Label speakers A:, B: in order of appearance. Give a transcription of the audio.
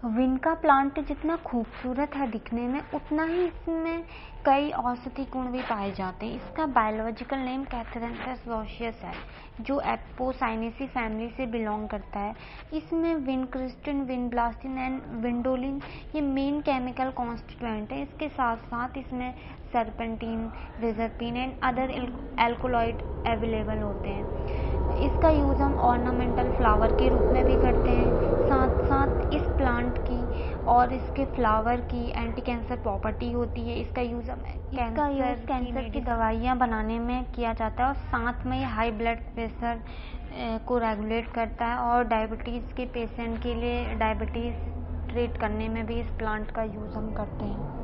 A: विनका plant जितना खूबसूरत है दिखने में, उतना ही इसमें कई औषधि गुण भी पाए जाते हैं। इसका बायोलॉजिकल नेम कैथेरेंथस जोसियस है, जो एपोसाइनेसी फैमिली से बिलोंग करता है। इसमें विनक्रिस्टिन, विनब्लास्टिन एंड विंडोलिन ये मेन केमिकल कॉन्स्टिट्यूएंट है। इसके साथ साथ इसमें serpentine, reserpine and other alkaloid available होते हैं। इसका यूज़ हम ऑर्नामेंटल फ्लावर के रूप में भी करते हैं। साथ साथ इस प्लांट की और इसके फ्लावर की एंटी कैंसर प्रॉपर्टी होती है। इसका यूज़ कैंसर की दवाइयाँ बनाने में किया जाता है, और साथ में हाई ब्लड प्रेशर को रेगुलेट करता है, और डायबिटीज़ के पेशेंट के लिए डायबिटीज़ ट्रीट करने में भी इस प्लांट का यूज़ हम करते हैं।